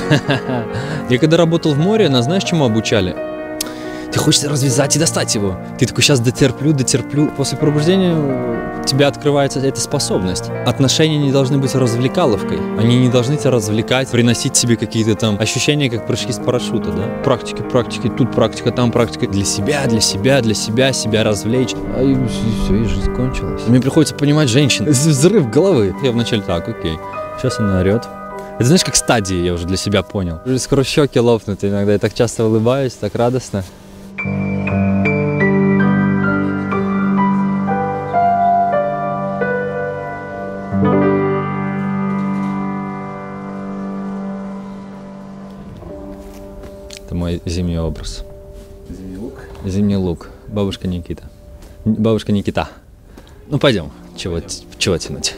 Я когда работал в море, нас знаешь, чему обучали? Ты хочешь развязать и достать его. Ты такой, сейчас дотерплю. После пробуждения у тебя открывается эта способность. Отношения не должны быть развлекаловкой. Они не должны тебя развлекать, приносить себе какие-то там ощущения, как прыжки с парашюта, да? Практики, тут практика, там практика. Для себя, себя развлечь. И все, и жизнь кончилась. Мне приходится понимать женщин. Взрыв головы. Я вначале так, окей. Сейчас она орет. Это знаешь, как стадии я уже для себя понял. Уже скоро щеки лопнут иногда. Я так часто улыбаюсь, так радостно. Это мой зимний образ. Зимний лук? Зимний лук. Бабушка Никита. Бабушка Никита. Ну пойдем. Чего тянуть?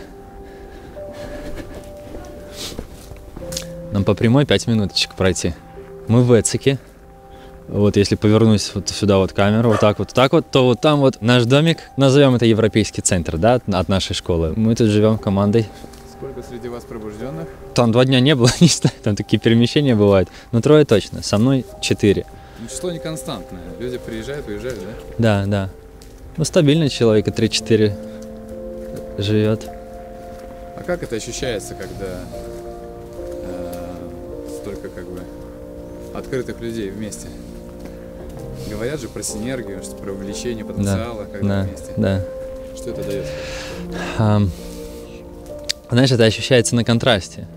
Нам по прямой 5 минуточек пройти. Мы в Эцике. Вот если повернусь вот сюда вот камеру, вот так вот, то вот там вот наш домик, назовем это Европейский центр, да, от нашей школы. Мы тут живем командой. Сколько среди вас пробужденных? Там 2 дня не было, не знаю, там такие перемещения бывают, но 3 точно, со мной 4. Ну, число не константное, люди приезжают, уезжают, да? Да. Ну стабильно человека 3-4 живет. А как это ощущается, когда столько как бы открытых людей вместе? Говорят же про синергию, что про увеличение потенциала, когда вместе. Да. Что это дает? Знаешь, это ощущается на контрасте.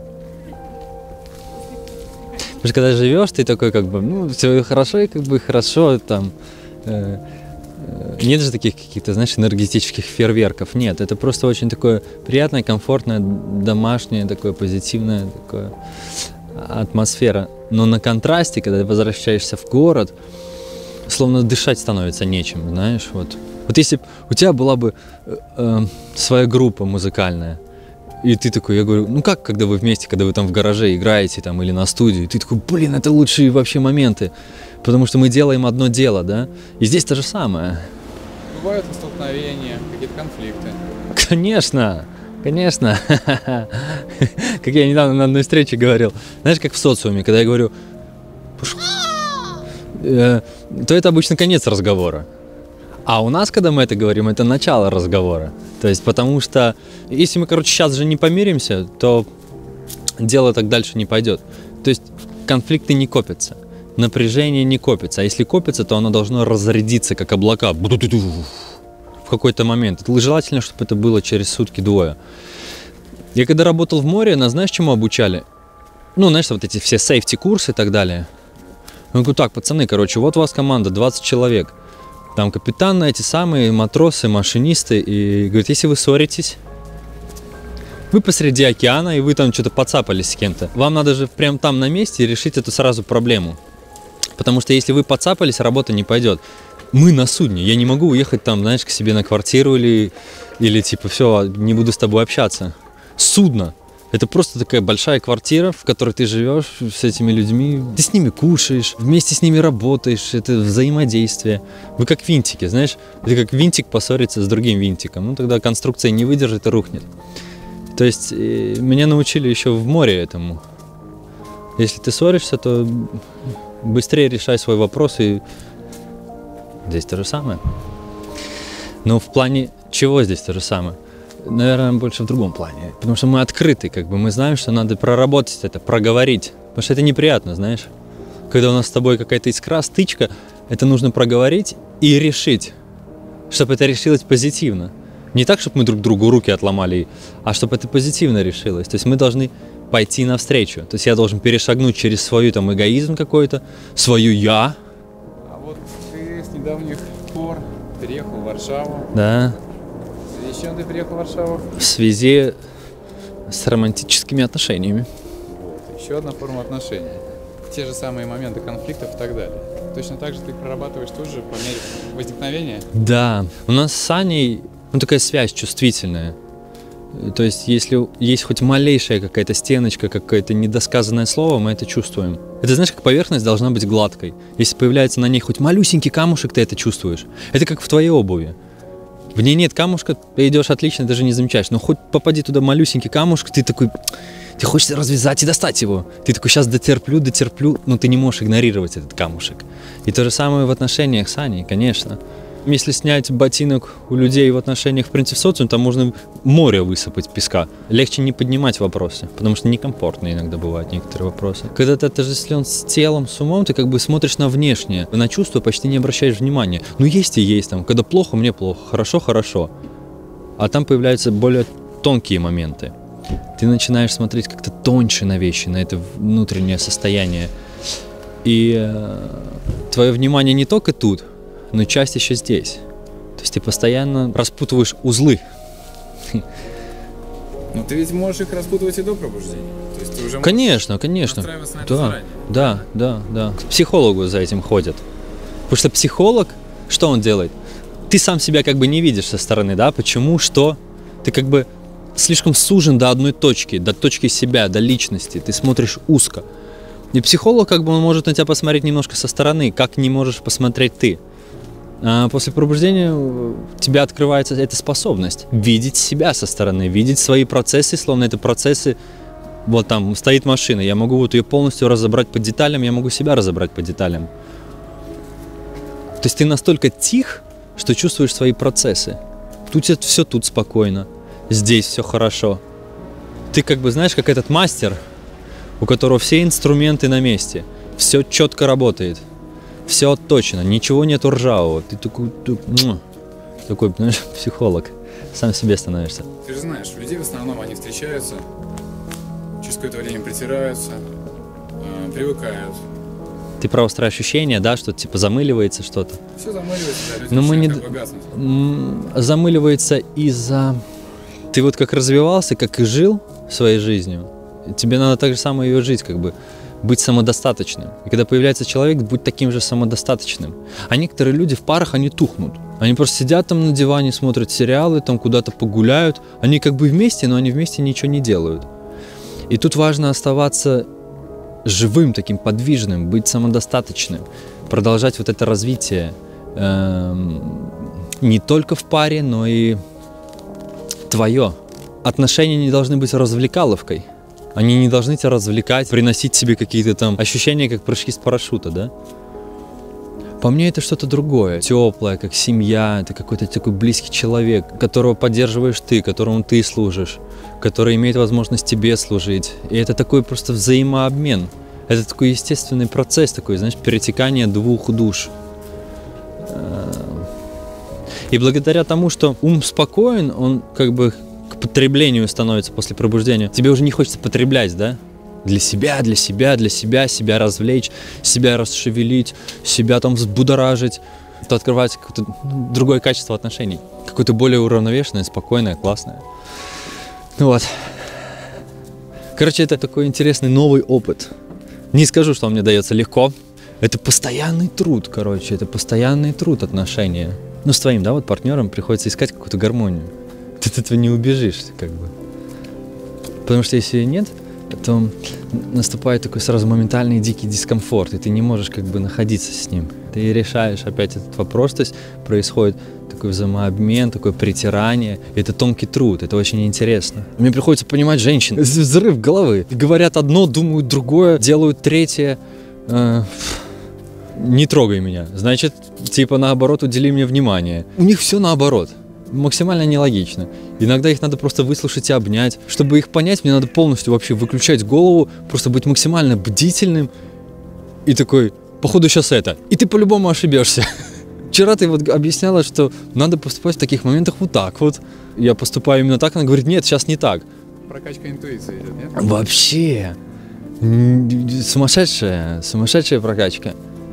Потому что когда живешь, ты такой как бы, ну, все хорошо и как бы хорошо, там, нет же таких каких-то, знаешь, энергетических фейерверков, нет, это просто очень такое приятное, комфортное, домашнее, такое позитивное, такое атмосфера. Но на контрасте, когда ты возвращаешься в город, словно дышать становится нечем, знаешь, вот. Вот если бы у тебя была бы своя группа музыкальная, и ты такой, я говорю, ну как, когда вы вместе, когда вы там в гараже играете там или на студии, ты такой, блин, это лучшие вообще моменты, потому что мы делаем одно дело, да, и здесь то же самое. Бывают столкновения, какие-то конфликты? Конечно. Как я недавно на одной встрече говорил, знаешь, как в социуме, когда я говорю, то это обычно конец разговора. А у нас, когда мы это говорим, это начало разговора. То есть, потому что, если мы, сейчас же не помиримся, то дело так дальше не пойдет. То есть, конфликты не копятся, напряжение не копится. А если копится, то оно должно разрядиться, как облака, в какой-то момент. Желательно, чтобы это было через сутки-двое. Я когда работал в море, нас знаешь, чему обучали? Ну, знаешь, вот эти все сейфти-курсы и так далее. Я говорю, так, пацаны, вот у вас команда, 20 человек. Там капитан, эти самые матросы, машинисты. И говорит, если вы ссоритесь, вы посреди океана, и вы там что-то подцапались с кем-то. Вам надо же прям там на месте решить эту сразу проблему. Потому что если вы подцапались, работа не пойдет. Мы на судне, я не могу уехать там, знаешь, к себе на квартиру или типа, все, не буду с тобой общаться. Судно. Это просто такая большая квартира, в которой ты живешь с этими людьми, ты с ними кушаешь, вместе с ними работаешь, это взаимодействие. Вы как винтики, знаешь, это как винтик поссорится с другим винтиком, ну тогда конструкция не выдержит и рухнет. То есть меня научили еще в море этому. Если ты ссоришься, то быстрее решай свой вопрос, и здесь то же самое. Но в плане чего здесь то же самое? Наверное, больше в другом плане. Потому что мы открыты, как бы мы знаем, что надо проработать это, проговорить. Потому что это неприятно, знаешь. Когда у нас с тобой какая-то искра, стычка, это нужно проговорить и решить, чтобы это решилось позитивно. Не так, чтобы мы друг другу руки отломали, а чтобы это позитивно решилось. То есть мы должны пойти навстречу. То есть я должен перешагнуть через свой там эгоизм какой-то, свою я. А вот ты с недавних пор переехал в Варшаву. Да. С чем ты приехал в Варшаву? В связи с романтическими отношениями. Вот, еще одна форма отношений. Те же самые моменты конфликтов и так далее. Точно так же ты прорабатываешь тут же по мере возникновения? Да. У нас с Аней такая связь чувствительная. То есть, если есть хоть малейшая какая-то стеночка, какое-то недосказанное слово, мы это чувствуем. Это, знаешь, как поверхность должна быть гладкой. Если появляется на ней хоть малюсенький камушек, ты это чувствуешь. Это как в твоей обуви. В ней нет камушка, ты идешь отлично, даже не замечаешь. Но хоть попади туда малюсенький камушек, ты такой, ты хочешь развязать и достать его. Ты такой, сейчас дотерплю, но ты не можешь игнорировать этот камушек. И то же самое в отношениях с Аней, конечно. Если снять ботинок у людей в отношениях, в принципе, в социуме, там можно море высыпать песка. Легче не поднимать вопросы, потому что некомфортно иногда бывают некоторые вопросы. Когда ты отождествлен с телом, с умом, ты как бы смотришь на внешнее, на чувства почти не обращаешь внимания. Ну есть и есть там, когда плохо, мне плохо, хорошо, хорошо. А там появляются более тонкие моменты. Ты начинаешь смотреть как-то тоньше на вещи, на это внутреннее состояние. И твое внимание не только тут, но часть еще здесь. То есть ты постоянно распутываешь узлы. Но ты ведь можешь их распутывать и до пробуждения. То есть ты уже конечно. настраиваться на это заранее. Да. К психологу за этим ходят. Потому что психолог, что он делает? Ты сам себя как бы не видишь со стороны, да? Почему, что? Ты как бы слишком сужен до одной точки, до точки себя, до личности. Ты смотришь узко. И психолог как бы он может на тебя посмотреть немножко со стороны, как не можешь посмотреть ты. А после пробуждения у тебя открывается эта способность видеть себя со стороны, видеть свои процессы, словно это процессы, вот там стоит машина, я могу вот ее полностью разобрать по деталям, я могу себя разобрать по деталям. То есть ты настолько тих, что чувствуешь свои процессы. Тут все тут спокойно, здесь все хорошо. Ты как бы знаешь, как этот мастер, у которого все инструменты на месте, все четко работает. Все отточено, ничего нету ржавого. Ты такой, знаешь, психолог. Сам себе становишься. Ты же знаешь, людей в основном они встречаются, через какое-то время притираются, привыкают. Ты про острое ощущение, да, что типа замыливается что-то? Все замыливается, да, люди но мы не... как бы гаснут. Замыливается из-за... Ты вот как развивался, как и жил своей жизнью, тебе надо так же самое ее жить, как бы. Быть самодостаточным. И когда появляется человек, будь таким же самодостаточным. А некоторые люди в парах, они тухнут. Они просто сидят там на диване, смотрят сериалы, там куда-то погуляют. Они как бы вместе, но они вместе ничего не делают. И тут важно оставаться живым, таким подвижным, быть самодостаточным. Продолжать вот это развитие не только в паре, но и твое. Отношения не должны быть развлекаловкой. Они не должны тебя развлекать, приносить себе какие-то там ощущения, как прыжки с парашюта, да? По мне это что-то другое, теплое, как семья, это какой-то такой близкий человек, которого поддерживаешь ты, которому ты служишь, который имеет возможность тебе служить. И это такой просто взаимообмен. Это такой естественный процесс, такой, знаешь, перетекание двух душ. И благодаря тому, что ум спокоен, он как бы к потреблению становится после пробуждения. Тебе уже не хочется потреблять, да? Для себя, себя развлечь, себя расшевелить, себя там взбудоражить. То открывается какое-то другое качество отношений. Какое-то более уравновешенное, спокойное, классное. Вот. Короче, это такой интересный новый опыт. Не скажу, что он мне дается легко. Это постоянный труд, короче. Это постоянный труд отношения. Ну, с твоим, да, вот партнером приходится искать какую-то гармонию. Ты от этого не убежишь, как бы. Потому что если нет, то наступает такой сразу моментальный дикий дискомфорт, и ты не можешь как бы находиться с ним. Ты решаешь опять этот вопрос, то есть происходит такой взаимообмен, такое притирание. Это тонкий труд, это очень интересно. Мне приходится понимать женщин. Взрыв головы. Говорят одно, думают другое, делают третье. Не трогай меня. Значит, типа наоборот, удели мне внимание. У них все наоборот. Максимально нелогично. Иногда их надо просто выслушать и обнять. Чтобы их понять, мне надо полностью вообще выключать голову, просто быть максимально бдительным. И такой, походу сейчас это. И ты по-любому ошибешься. Вчера ты вот объясняла, что надо поступать в таких моментах вот так вот. Я поступаю именно так, она говорит, нет, сейчас не так. Прокачка интуиции идет, нет? Вообще. Сумасшедшая прокачка.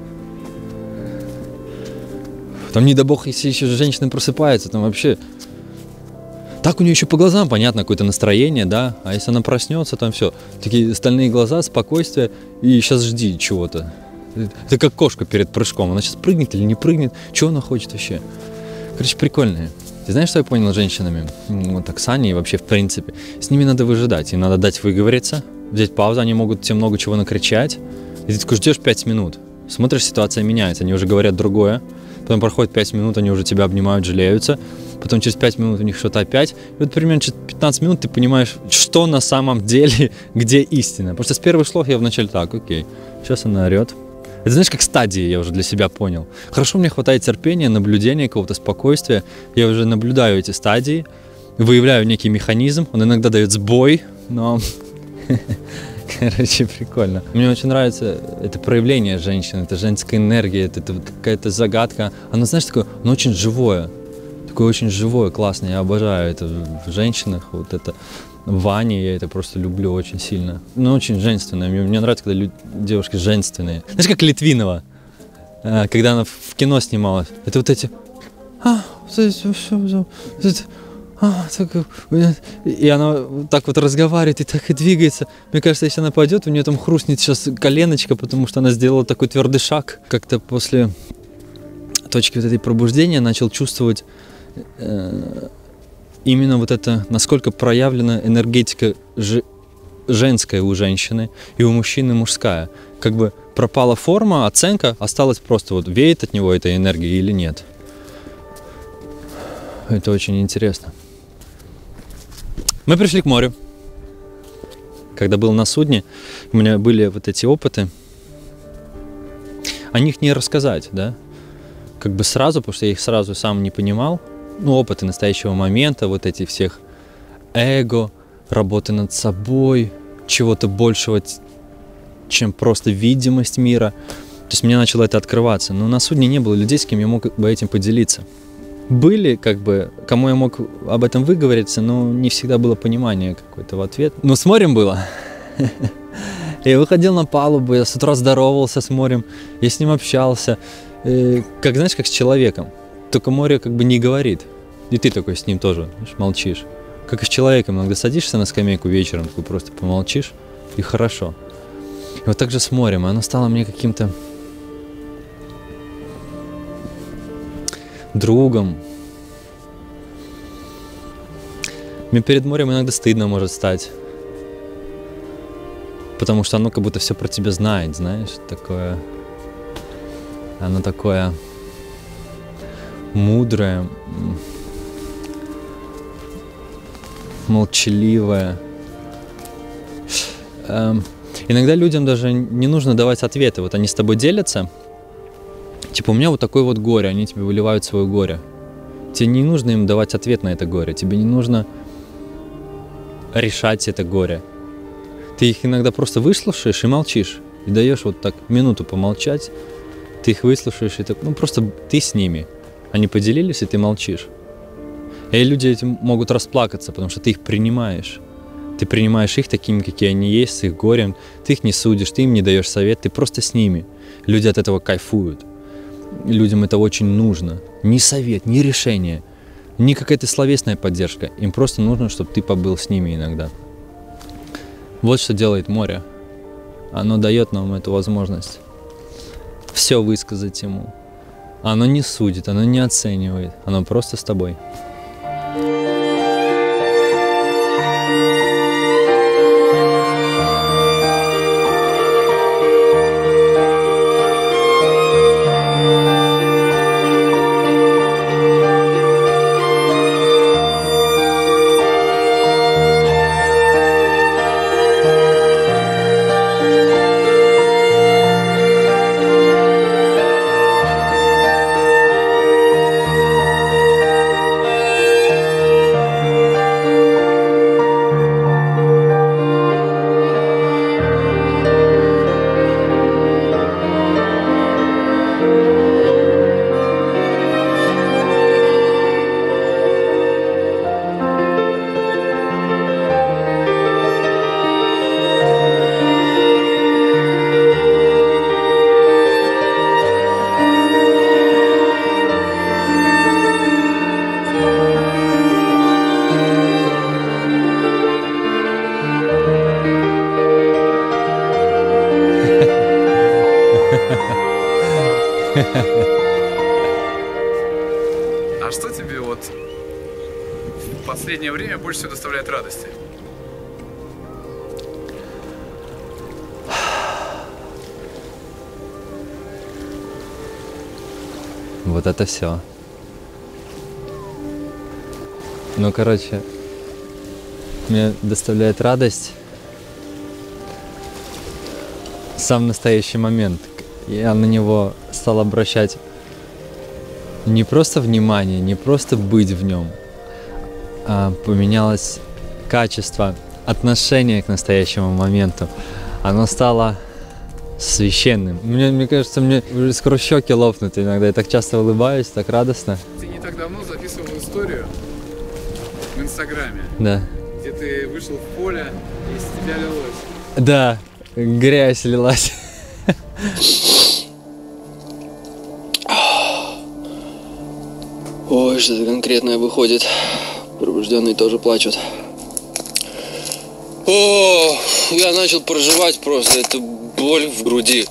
Там, не дай бог, если еще женщина просыпается, там вообще... Так у нее еще по глазам понятно какое-то настроение, да? А если она проснется, там все. Такие стальные глаза, спокойствие, и сейчас жди чего-то. Это как кошка перед прыжком. Она сейчас прыгнет или не прыгнет? Чего она хочет вообще? Короче, прикольные. Ты знаешь, что я понял с женщинами? Вот так с Аней и вообще в принципе. С ними надо выжидать. Им надо дать выговориться, взять паузу. Они могут тебе много чего накричать. И ты такой ждешь 5 минут. Смотришь, ситуация меняется. Они уже говорят другое. Потом проходит 5 минут, они уже тебя обнимают, жалеются. потом через 5 минут у них что-то опять. И вот примерно через 15 минут ты понимаешь, что на самом деле, где истина. Потому что с первых слов я вначале так, окей, сейчас она орет. Это знаешь, как стадии я уже для себя понял. Хорошо, мне хватает терпения, наблюдения, какого-то спокойствия. Я уже наблюдаю эти стадии, выявляю некий механизм. Он иногда дает сбой, но... Короче, прикольно. Мне очень нравится это проявление женщины, это женская энергия, это вот какая-то загадка. Оно, знаешь, такое, оно очень живое. Такое очень живое, классное. Я обожаю это в женщинах. Вот это в Ване, я это просто люблю очень сильно. Ну, очень женственное. Мне нравится, когда девушки женственные. Знаешь, как Литвинова, когда она в кино снималась. Это вот эти... И она так вот разговаривает и так и двигается. Мне кажется, если она пойдет, у нее там хрустнет сейчас коленочка, потому что она сделала такой твердый шаг. Как-то после точки вот этой пробуждения начал чувствовать именно вот это, насколько проявлена энергетика женская у женщины и у мужчины мужская. Как бы пропала форма, оценка, осталось просто вот веет от него эта энергия или нет. Это очень интересно. Мы пришли к морю. Когда был на судне, у меня были вот эти опыты. О них не рассказать, да? Как бы сразу, потому что я их сразу сам не понимал. Ну, опыты настоящего момента, вот эти всех эго, работы над собой, чего-то большего, чем просто видимость мира. То есть мне начало это открываться. Но на судне не было людей, с кем я мог бы этим поделиться. Были, как бы, кому я мог об этом выговориться, но не всегда было понимание какое-то в ответ. Но с морем было. Я выходил на палубу, я с утра здоровался с морем, я с ним общался. Как, знаешь, как с человеком. Только море как бы не говорит. И ты такой с ним тоже, знаешь, молчишь. Как и с человеком. Иногда садишься на скамейку вечером, такой просто помолчишь, и хорошо. И вот так же с морем. Оно стало мне каким-то другом. Мне перед морем иногда стыдно может стать. Потому что оно как будто все про тебя знает, знаешь, такое... Оно такое мудрое, молчаливое. Иногда людям даже не нужно давать ответы. Вот они с тобой делятся. Типа, у меня вот такое вот горе, они тебе выливают свое горе. Тебе не нужно им давать ответ на это горе. Тебе не нужно решать это горе. Ты их иногда просто выслушаешь и молчишь. И даешь вот так минуту помолчать. Ты их выслушаешь, и так, ну просто ты с ними. Они поделились, и ты молчишь. И люди этим могут расплакаться, потому что ты их принимаешь. Ты принимаешь их такими, какие они есть, с их горем. Ты их не судишь, ты им не даешь совет, ты просто с ними. Люди от этого кайфуют. Людям это очень нужно. Ни совет, ни решение, ни какая-то словесная поддержка. Им просто нужно, чтобы ты побыл с ними иногда. Вот что делает море. Оно дает нам эту возможность все высказать ему. Оно не судит, оно не оценивает. Оно просто с тобой. А что тебе вот в последнее время больше всего доставляет радости? Вот это все. Ну, короче, мне доставляет радость сам настоящий момент. Я на него стал обращать не просто внимание, не просто быть в нем, а поменялось качество отношения к настоящему моменту. Оно стало священным. Мне кажется, мне уже скоро щеки лопнут иногда. Я так часто улыбаюсь, так радостно. Ты не так давно записывал историю в Инстаграме, Да. где ты вышел в поле, и из тебя лилось. Да, грязь лилась. Ой, что-то конкретное выходит. Пробужденные тоже плачут. О, я начал проживать просто эту боль в груди.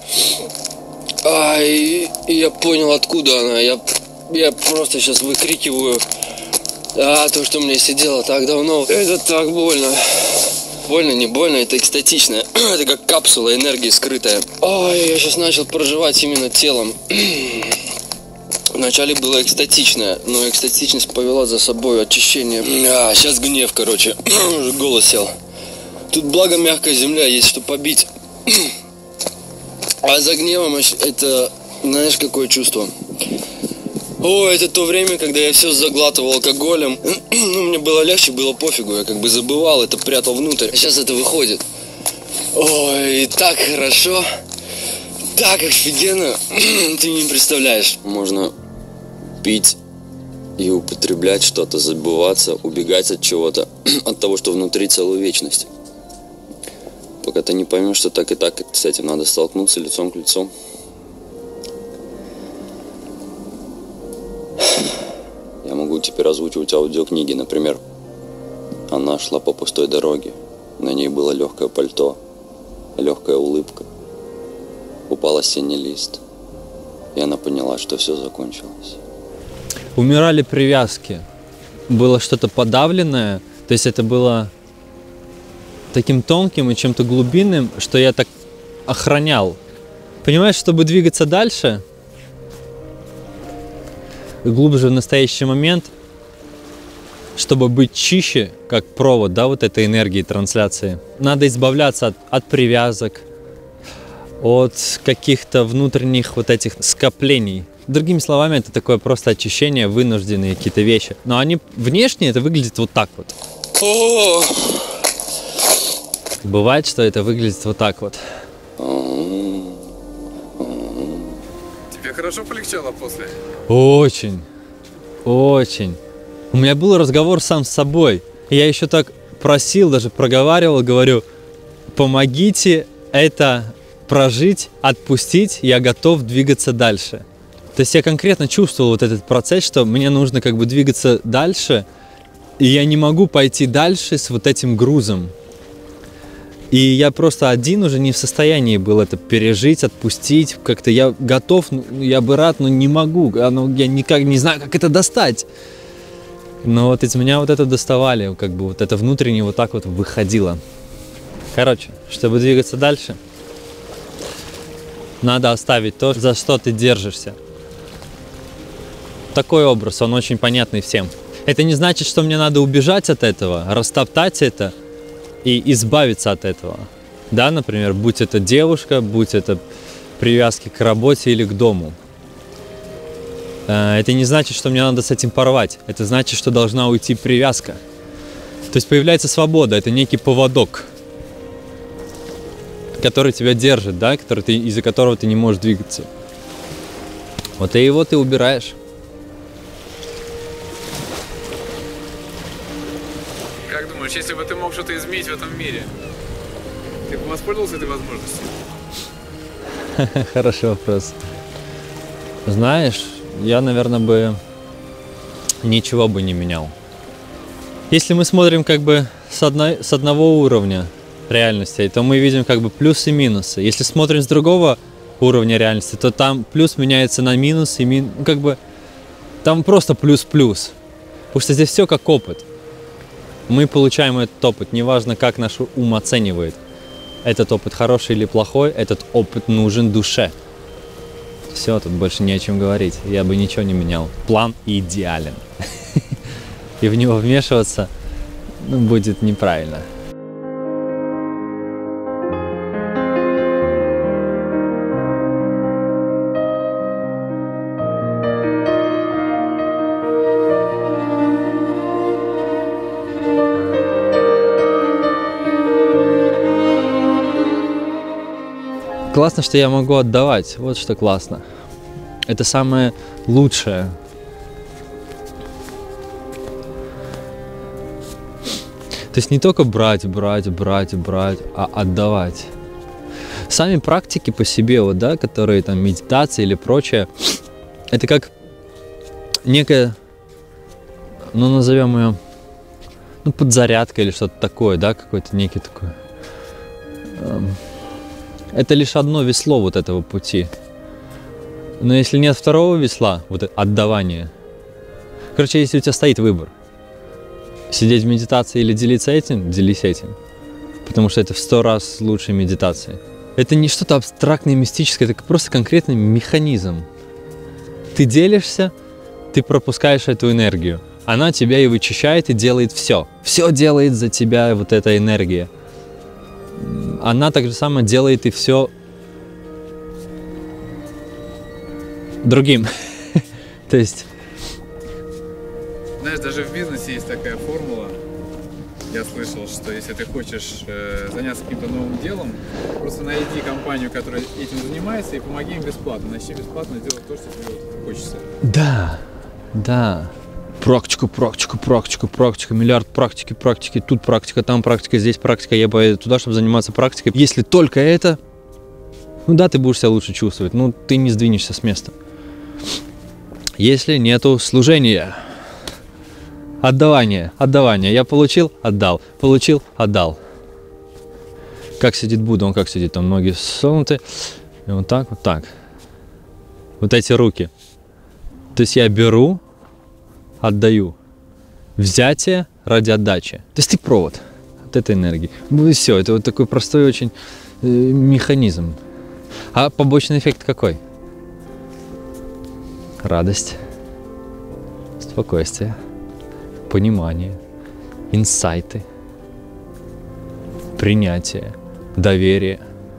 И я понял, откуда она. Я просто сейчас выкрикиваю. То, что мне сидело так давно. Это так больно. Больно, не больно, это экстатично. Это как капсула энергии скрытая. Ой, я сейчас начал проживать именно телом. Вначале было экстатично, но экстатичность повела за собой очищение. Сейчас гнев, короче. Уже голос сел. Тут благо мягкая земля, есть что побить. А за гневом это, знаешь, какое чувство? Это то время, когда я все заглатывал алкоголем. Мне было легче, было пофигу. Я как бы забывал, это прятал внутрь. А сейчас это выходит. Ой, так хорошо. Так офигенно. Ты не представляешь. Можно пить и употреблять что-то, забываться, убегать от чего-то. От того, что внутри целую вечность. Пока ты не поймешь, что так и так с этим надо столкнуться лицом к лицу. Я могу теперь озвучивать аудиокниги, например. Она шла по пустой дороге. На ней было легкое пальто, легкая улыбка. Упал осенний лист. И она поняла, что все закончилось. Умирали привязки. Было что-то подавленное. То есть это было таким тонким и чем-то глубинным, что я так охранял. Понимаешь, чтобы двигаться дальше, глубже в настоящий момент, чтобы быть чище, как провод, да, вот этой энергии трансляции, надо избавляться от привязок, от каких-то внутренних вот этих скоплений. Другими словами, это такое просто очищение, вынужденные какие-то вещи. Но они внешне это выглядит вот так вот. Бывает, что это выглядит вот так вот. Тебе хорошо полегчало после? Очень, очень. У меня был разговор сам с собой. Я еще так просил, даже проговаривал, говорю, помогите это прожить, отпустить, я готов двигаться дальше. То есть я конкретно чувствовал вот этот процесс, что мне нужно как бы двигаться дальше, и я не могу пойти дальше с вот этим грузом. И я просто один уже не в состоянии был это пережить, отпустить. Как-то я готов, я бы рад, но не могу. Я никак не знаю, как это достать. Но вот из меня вот это доставали, как бы вот это внутренне вот так вот выходило. Короче, чтобы двигаться дальше, надо оставить то, за что ты держишься. Такой образ, он очень понятный всем. Это не значит, что мне надо убежать от этого, растоптать это и избавиться от этого. Да, например, будь это девушка, будь это привязки к работе или к дому. Это не значит, что мне надо с этим порвать. Это значит, что должна уйти привязка. То есть появляется свобода, это некий поводок, который тебя держит, да, из-за которого ты не можешь двигаться. Вот и его ты убираешь. Как думаешь, если бы ты мог что-то изменить в этом мире, ты бы воспользовался этой возможностью? Хороший вопрос. Знаешь, я, наверное, бы ничего бы не менял. Если мы смотрим как бы с одного уровня реальности, то мы видим как бы плюсы и минусы. Если смотрим с другого уровня реальности, то там плюс меняется на минус, и как бы там просто плюс-плюс. Потому что здесь все как опыт. Мы получаем этот опыт, неважно, как наш ум оценивает. Этот опыт хороший или плохой, этот опыт нужен душе. Все, тут больше не о чем говорить. Я бы ничего не менял. План идеален. и в него вмешиваться, ну, будет неправильно. Классно, что я могу отдавать. Вот что классно. Это самое лучшее. То есть не только брать, а отдавать. Сами практики по себе, вот, да, которые там медитация или прочее, это как некая, ну, назовем ее, ну, подзарядка или что-то такое, да, какой-то некий такой. Это лишь одно весло вот этого пути. Но если нет второго весла, вот отдавания, короче, если у тебя стоит выбор, сидеть в медитации или делиться этим, делись этим. Потому что это в 100 раз лучше медитации. Это не что-то абстрактное, мистическое, это просто конкретный механизм. Ты делишься, ты пропускаешь эту энергию. Она тебя и вычищает, и делает все. Все делает за тебя вот эта энергия. Она так же само делает и все другим. То есть... Знаешь, даже в бизнесе есть такая формула. Я слышал, что если ты хочешь заняться каким-то новым делом, просто найди компанию, которая этим занимается, и помоги им бесплатно. Начни бесплатно делать то, что тебе хочется. Да, да. Практика, миллиард практики, тут практика, там практика, здесь практика, я поеду туда, чтобы заниматься практикой. Если только это, ну да, ты будешь себя лучше чувствовать, ну ты не сдвинешься с места. Если нету служения, отдавания, я получил, отдал, Как сидит Будда, он как сидит, там ноги согнуты, и вот так. Вот эти руки. То есть я беру, отдаю. Взятие ради отдачи. То есть ты провод от этой энергии. Ну и все. Это вот такой простой очень механизм. А побочный эффект какой? Радость, спокойствие, понимание, инсайты, принятие, доверие,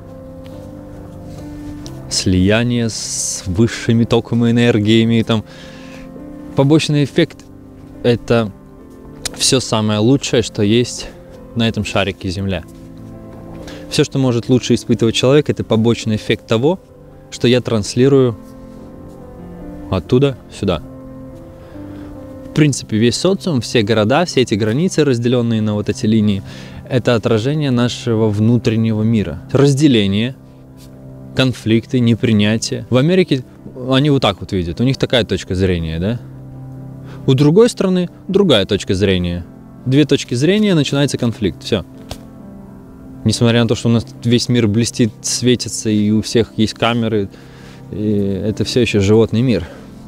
слияние с высшими токами, энергиями, там. Побочный эффект – это все самое лучшее, что есть на этом шарике Земля. Все, что может лучше испытывать человек, это побочный эффект того, что я транслирую оттуда сюда. В принципе, весь социум, все города, все эти границы, разделенные на вот эти линии, это отражение нашего внутреннего мира. Разделение, конфликты, непринятие. В Америке они вот так вот видят, у них такая точка зрения, да? У другой страны другая точка зрения. Две точки зрения, начинается конфликт. Все. Несмотря на то, что у нас весь мир блестит, светится, и у всех есть камеры, и это все еще животный мир.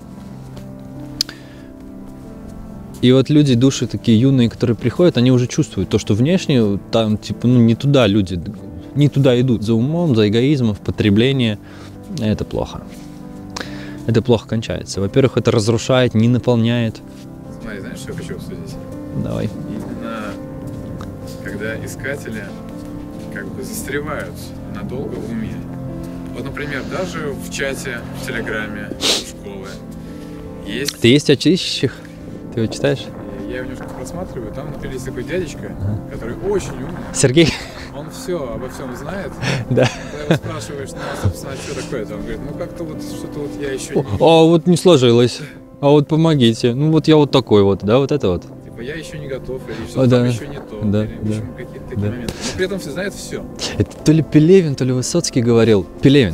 И вот люди, души такие юные, которые приходят, они уже чувствуют то, что внешне там типа, ну, не туда люди, не туда идут. За умом, за эгоизмом, в потребление. Это плохо. Это плохо кончается. Во-первых, это разрушает, не наполняет. Смотри, знаешь, что я хочу обсудить? Давай. Именно когда искатели как бы застревают надолго в уме. Вот, например, даже в чате, в Телеграме, школы есть... Ты есть очищущих? Ты его читаешь? Я его немножко просматриваю. Там, например, есть такой дядечка, который очень умный. Сергей? Он все обо всем знает. Да. Когда его спрашиваешь, ну, собственно, а что такое-то? Он говорит, ну, как-то вот что-то вот я еще не... А вот не сложилось. А вот помогите. Ну, вот я вот такой вот, да, вот это вот. Типа, я еще не готов, или что-то да. там еще не то. Да, или, в общем, какие-то такие да. моменты. Но при этом все знают все. Это то ли Пелевин, то ли Высоцкий говорил. Пелевин.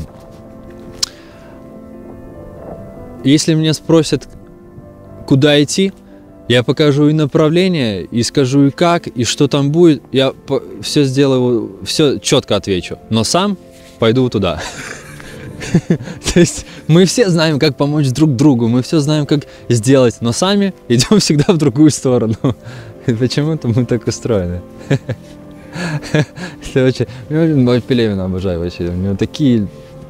Если меня спросят, куда идти, я покажу и направление, и скажу и как, и что там будет. Я все сделаю, все четко отвечу. Но сам пойду туда. То есть мы все знаем, как помочь друг другу, мы все знаем, как сделать, но сами идем всегда в другую сторону. Почему-то мы так устроены. Я Пелевина обожаю вообще. У него такие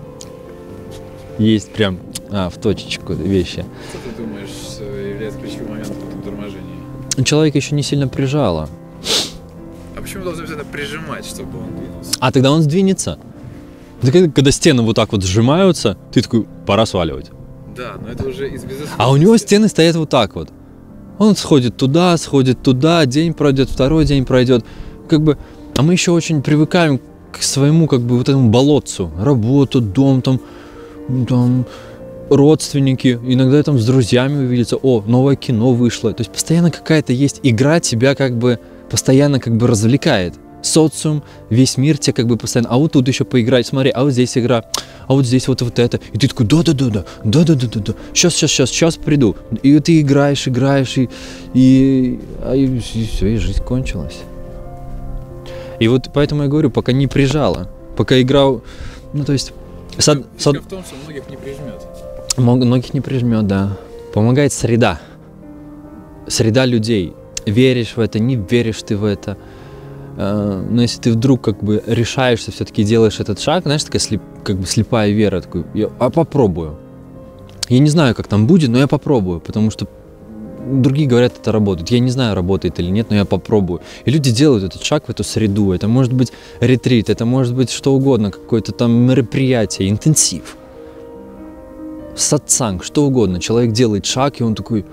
есть прям в точечку вещи. Что ты думаешь является ключевым моментом в торможении? человека еще не сильно прижало. А почему должны это прижимать, чтобы он двинулся? А тогда он сдвинется. Когда стены вот так вот сжимаются, ты такой, пора сваливать. Да, но это уже из безысходности. А у него стены стоят вот так вот. Он сходит туда, день пройдет, второй день пройдет. Как бы, а мы еще очень привыкаем к своему, как бы, вот этому болотцу. Работа, дом, там родственники. Иногда там с друзьями увидеться. О, новое кино вышло. То есть постоянно какая-то есть игра, тебя как бы постоянно как бы развлекает. Социум, весь мир тебя как бы постоянно, а вот тут еще поиграть, смотри, а вот здесь игра, а вот здесь вот это. И ты такой, да, сейчас приду. И ты играешь, и все, и жизнь кончилась. И вот поэтому я говорю, пока не прижало, пока играл, ну то есть... Фишка в том, что многих не прижмет. Многих не прижмет, да. Помогает среда. Среда людей. Веришь в это, не веришь ты в это. Но если ты вдруг как бы решаешься, все-таки делаешь этот шаг, знаешь, такая как бы слепая вера, такой, а попробую. Я не знаю, как там будет, но я попробую, потому что другие говорят, это работает. Я не знаю, работает или нет, но я попробую. И люди делают этот шаг в эту среду. Это может быть ретрит, это может быть что угодно, какое-то там мероприятие, интенсив, сатсанг, что угодно. Человек делает шаг, и он такой...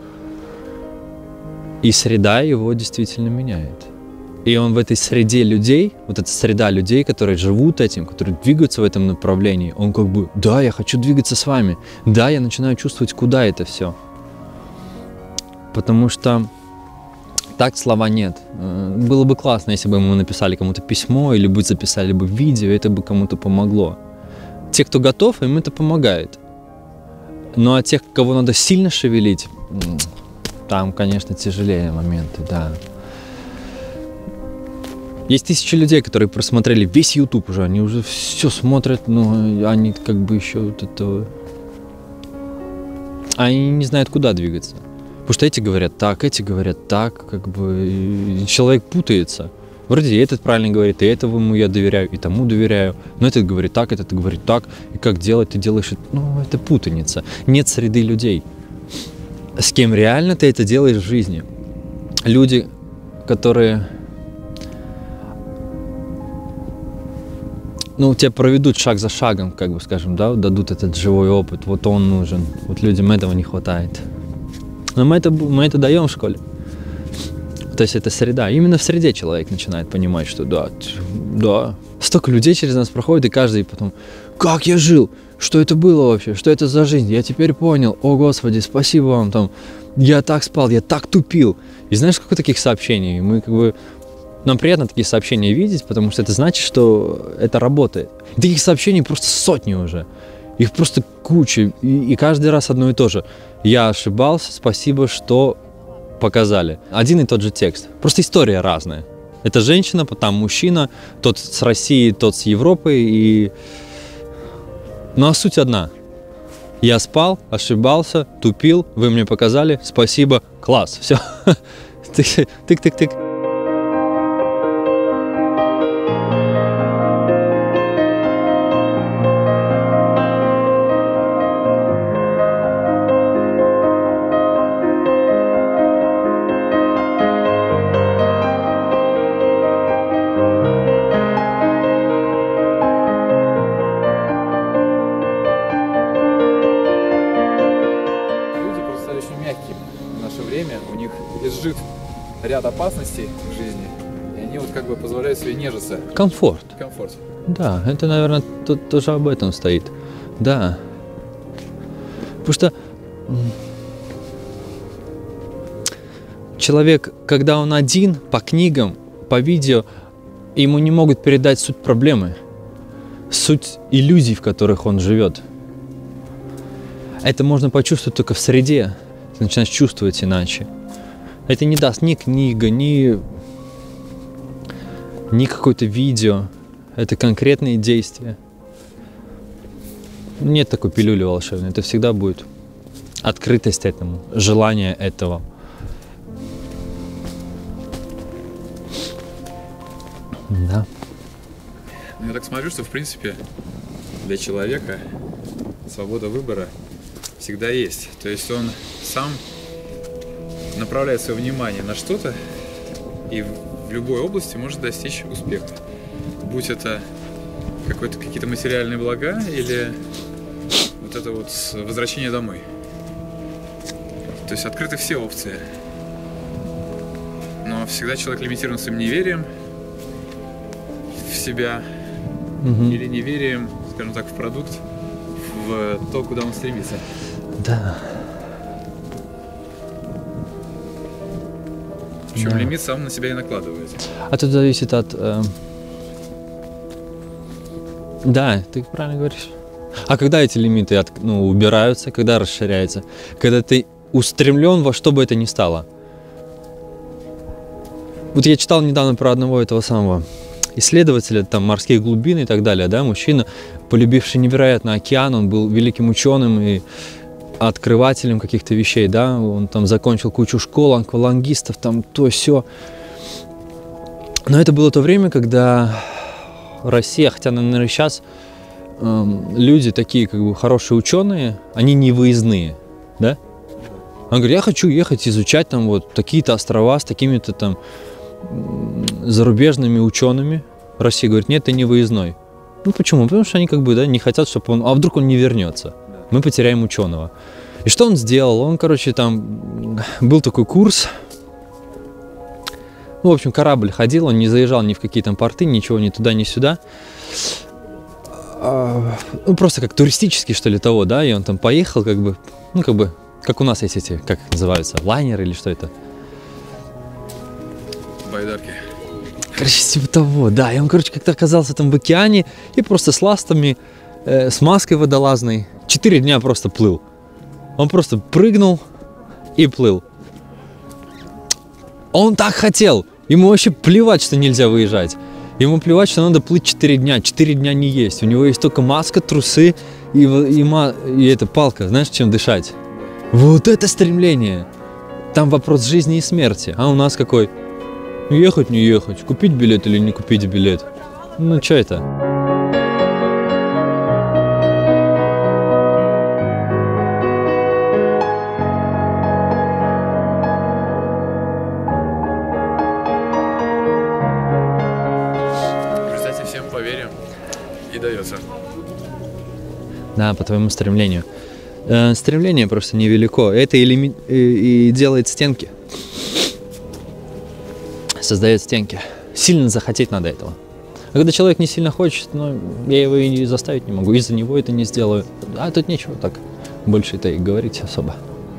И среда его действительно меняет. И он в этой среде людей, вот эта среда людей, которые живут этим, которые двигаются в этом направлении, он как бы, да, я хочу двигаться с вами, да, я начинаю чувствовать, куда это все. Потому что так слова нет. Было бы классно, если бы мы написали кому-то письмо, или бы записали бы видео, это бы кому-то помогло. Те, кто готов, им это помогает. Ну а тех, кого надо сильно шевелить, там, конечно, тяжелее моменты, да. Есть тысячи людей, которые просмотрели весь YouTube уже, они уже все смотрят, но они как бы еще вот это... Они не знают, куда двигаться. Потому что эти говорят так, как бы и человек путается. Вроде и этот правильно говорит, и этому я доверяю, и тому доверяю. Но этот говорит так, и как делать, ты делаешь это. Ну, это путаница. Нет среды людей. С кем реально ты это делаешь в жизни? Люди, которые... Ну, тебя проведут шаг за шагом, как бы скажем, да, дадут этот живой опыт, вот он нужен, вот людям этого не хватает. Но мы это даем в школе. То есть это среда. Именно в среде человек начинает понимать, что да. Столько людей через нас проходит, и каждый потом, как я жил, что это было вообще, что это за жизнь, я теперь понял, о Господи, спасибо вам, там, я так спал, я так тупил. И знаешь, сколько таких сообщений, мы как бы... Нам приятно такие сообщения видеть, потому что это значит, что это работает. И таких сообщений просто сотни уже. Их просто куча. И каждый раз одно и то же. Я ошибался, спасибо, что показали. Один и тот же текст. Просто история разная. Это женщина, там мужчина, тот с Россией, тот с Европой. Ну а суть одна. Я спал, ошибался, тупил, вы мне показали, спасибо, класс. Все. Тык-тык-тык. У них лежит ряд опасностей в жизни, и они вот как бы позволяют себе нежиться. Комфорт. Комфорт. Да, это, наверное, тоже об этом стоит. Да. Потому что человек, когда он один, по книгам, по видео, ему не могут передать суть проблемы, суть иллюзий, в которых он живет. Это можно почувствовать только в среде. Ты начинаешь чувствовать иначе. Это не даст ни книга, ни какое-то видео. Это конкретные действия. Нет такой пилюли волшебной. Это всегда будет открытость этому, желание этого. Да. Я так смотрю, что в принципе для человека свобода выбора всегда есть. То есть он сам направляет свое внимание на что-то и в любой области может достичь успеха. Будь это какие-то материальные блага или вот это вот возвращение домой. То есть открыты все опции. Но всегда человек лимитирован своим неверием в себя или неверием, скажем так, в продукт, в то, куда он стремится. Да. Причем лимит сам на себя и накладывает. А тут зависит от... Да, ты правильно говоришь. А когда эти лимиты убираются, когда расширяются? Когда ты устремлен во что бы это ни стало. Вот я читал недавно про одного этого самого исследователя, там, морских глубин и так далее, да, мужчина, полюбивший невероятно океан, он был великим ученым и открывателем каких-то вещей, да, он там закончил кучу школ, аквалангистов, там, то сё. Но это было то время, когда Россия, хотя, наверное, сейчас люди такие, как бы, хорошие ученые, они не выездные, да? Он говорит, я хочу ехать изучать там вот такие-то острова с такими-то там зарубежными учеными. Россия говорит, нет, ты не выездной. Ну почему? Потому что они как бы, да, не хотят, чтобы он... А вдруг он не вернется? Мы потеряем ученого. И что он сделал? Он, короче, там... Был такой курс. Ну, в общем, корабль ходил, он не заезжал ни в какие там порты, ничего, ни туда, ни сюда. Ну, просто как туристический, что ли, того, да, и он там поехал, как бы, ну, как бы, как у нас есть эти, как называются, лайнеры или что это? Байдарки. Короче, типа того, да, и он, короче, как-то оказался там в океане и просто с ластами, с маской водолазной 4 дня просто плыл. Он просто прыгнул и плыл. Он так хотел, ему вообще плевать, что нельзя выезжать. Ему плевать, что надо плыть 4 дня. 4 дня не есть. У него есть только маска, трусы и эта палка. Знаешь, чем дышать? Вот это стремление. Там вопрос жизни и смерти. А у нас какой? Ехать, не ехать. Купить билет или не купить билет? Ну, что это? Дается. Да, по твоему стремлению. Стремление просто невелико. Это и делает стенки. Создает стенки. Сильно захотеть надо этого. А когда человек не сильно хочет, ну, я его и заставить не могу. Из-за него это не сделаю. А тут нечего так больше-то и говорить особо.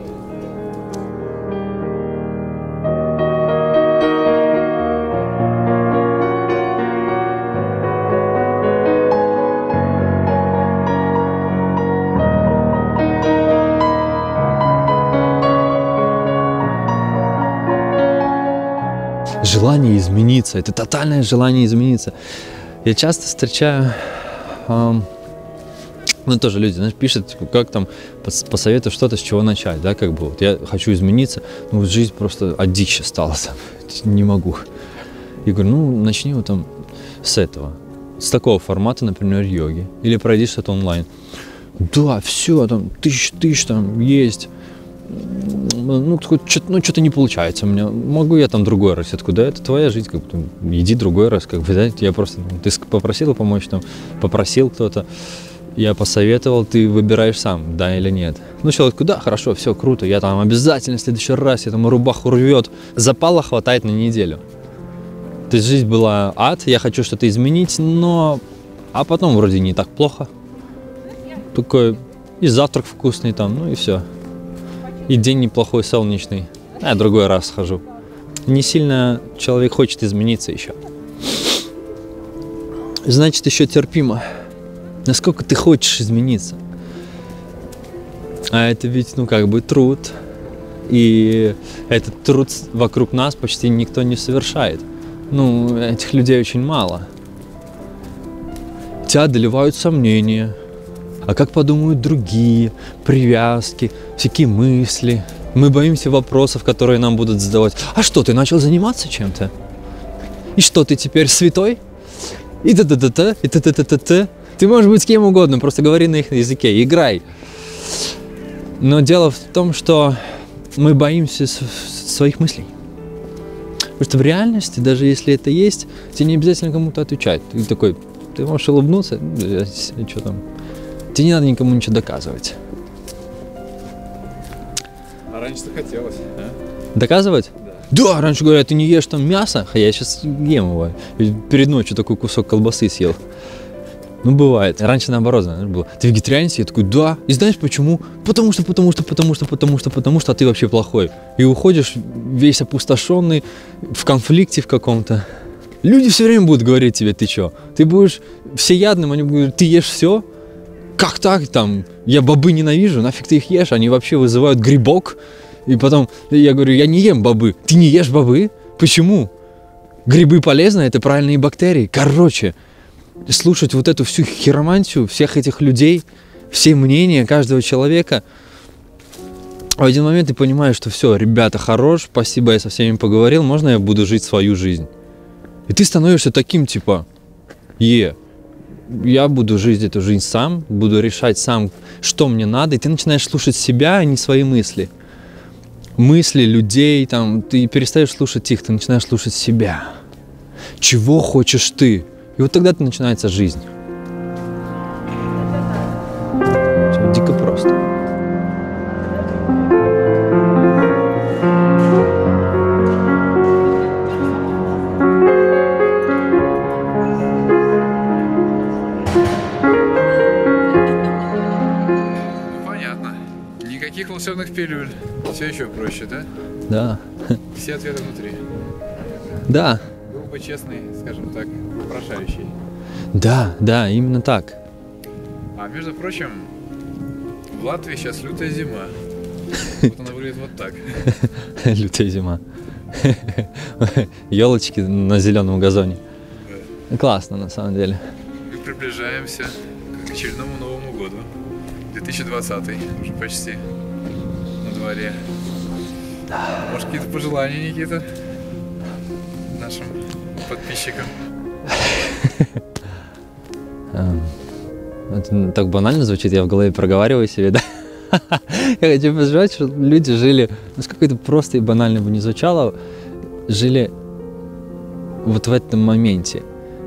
Желание измениться, это тотальное желание измениться. Я часто встречаю, ну тоже люди, знаешь, пишут, типа, как там посоветую что-то, с чего начать, да, как бы вот я хочу измениться, ну вот жизнь просто от дичи стала, не могу. Я говорю, ну начни вот там с этого, с такого формата, например, йоги, или пройди что-то онлайн. Да, все, там тысяч там есть. Ну, что-то не получается у меня. Могу я там другой раз? Откуда? Это твоя жизнь, как бы, иди другой раз, как бы, да? Я просто, ты попросила помочь, там, попросил кто-то, я посоветовал, ты выбираешь сам, да или нет. Ну, человек, да, хорошо, все, круто, я там обязательно в следующий раз, я там рубаху рвет. Запала хватает на неделю. То есть жизнь была ад, я хочу что-то изменить, но... А потом вроде не так плохо. Такой, и завтрак вкусный там, ну и все. И день неплохой, солнечный. А я другой раз схожу. Не сильно человек хочет измениться еще. Значит, еще терпимо. Насколько ты хочешь измениться. А это ведь, ну, как бы труд. И этот труд вокруг нас почти никто не совершает. Ну, этих людей очень мало. Тебя одолевают сомнения. А как подумают другие, привязки, всякие мысли. Мы боимся вопросов, которые нам будут задавать. А что, ты начал заниматься чем-то? И что, ты теперь святой? И та-та-та-та, и та-та-та-та-та. Ты можешь быть с кем угодно, просто говори на их языке, играй. Но дело в том, что мы боимся своих мыслей. Потому что в реальности, даже если это есть, тебе не обязательно кому-то отвечать. Ты такой, ты можешь улыбнуться, что там. Тебе не надо никому ничего доказывать. А раньше-то хотелось, а? Доказывать? Да, раньше говорят, ты не ешь там мясо, а я сейчас ем его. Перед ночью такой кусок колбасы съел. Ну, бывает. Раньше наоборот, знаешь, было. Ты вегетарианец? Я такой, да. И знаешь почему? Потому что, а ты вообще плохой. И уходишь весь опустошенный, в конфликте в каком-то. Люди все время будут говорить тебе, ты чё? Ты будешь всеядным, они будут говорить, ты ешь все? Как так там? Я бобы ненавижу, нафиг ты их ешь? Они вообще вызывают грибок. И потом я говорю, я не ем бобы. Ты не ешь бобы? Почему? Грибы полезны, это правильные бактерии. Короче, слушать вот эту всю хиромантию всех этих людей, все мнения каждого человека. В один момент ты понимаешь, что все, ребята, хорош, спасибо, я со всеми поговорил, можно я буду жить свою жизнь? И ты становишься таким, типа, я буду жить эту жизнь сам, буду решать сам, что мне надо, и ты начинаешь слушать себя, а не свои мысли. Мысли людей, там, ты перестаешь слушать их, ты начинаешь слушать себя. Чего хочешь ты? И вот тогда начинается жизнь. Все дико просто. Понятно. Никаких волшебных пилюль. Все еще проще, да? Да. Все ответы внутри. Да. Был бы честный, скажем так, вопрошающий. Да, именно так. А между прочим, в Латвии сейчас лютая зима. Вот она выглядит вот так. Лютая зима. Елочки на зеленом газоне. Классно, на самом деле. Мы приближаемся к очередному Новому году. 2020 уже почти на дворе. Может, какие-то пожелания, Никита, нашим подписчикам? Это так банально звучит, я в голове проговариваю себе, да? Я хочу пожелать, чтобы люди жили, сколько это просто и банально бы не звучало, жили вот в этом моменте.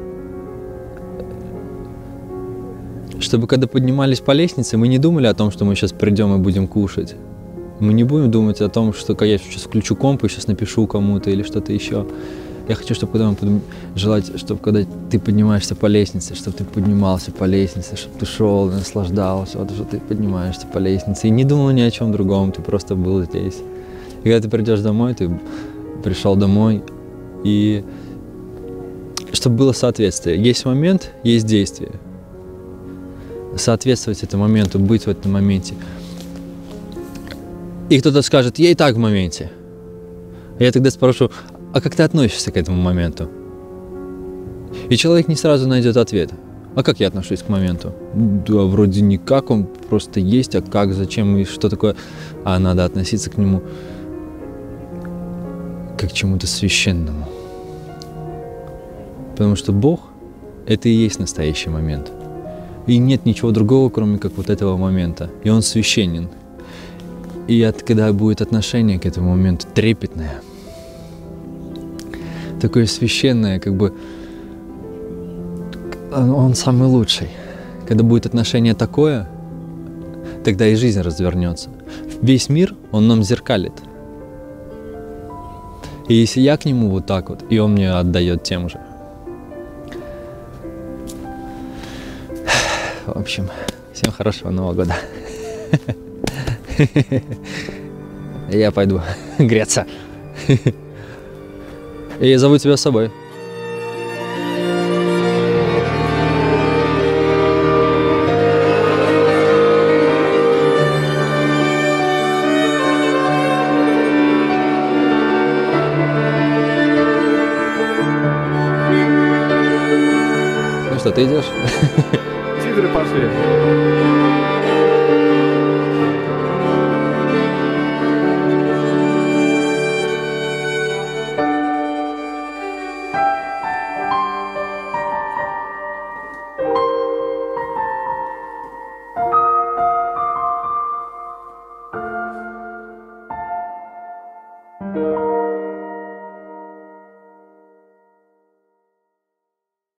Чтобы когда поднимались по лестнице, мы не думали о том, что мы сейчас придем и будем кушать. Мы не будем думать о том, что я сейчас включу комп и сейчас напишу кому-то или что-то еще. Я хочу, чтобы когда мы желать, чтобы когда ты поднимаешься по лестнице, чтобы ты поднимался по лестнице, чтобы ты шел, наслаждался, вот, что ты поднимаешься по лестнице и не думал ни о чем другом, ты просто был здесь. И когда ты придешь домой, ты пришел домой, и чтобы было соответствие. Есть момент, есть действие. Соответствовать этому моменту, быть в этом моменте. И кто-то скажет, я и так в моменте. Я тогда спрошу, а как ты относишься к этому моменту? И человек не сразу найдет ответ. А как я отношусь к моменту? Да, вроде никак, он просто есть, а как, зачем и что такое? А надо относиться к нему как к чему-то священному. Потому что Бог – это и есть настоящий момент. И нет ничего другого, кроме как вот этого момента. И он священен. И когда будет отношение к этому моменту трепетное, такое священное, как бы он самый лучший. Когда будет отношение такое, тогда и жизнь развернется. Весь мир, он нам зеркалит. И если я к нему вот так вот, и он мне отдает тем же. В общем, всем хорошего Нового года. Я пойду греться. И я зову тебя с собой. Ну что, ты идешь? Титры пошли.